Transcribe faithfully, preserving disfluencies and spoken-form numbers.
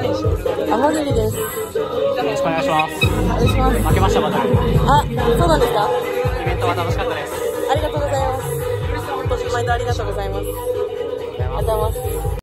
天栗です。 よろしくお願いします。 お願いします。 負けました、バトル。 あ、そうなんですか。 イベントは楽しかったです。 ありがとうございます。本当に毎度ありがとうございます。ありがとうございます。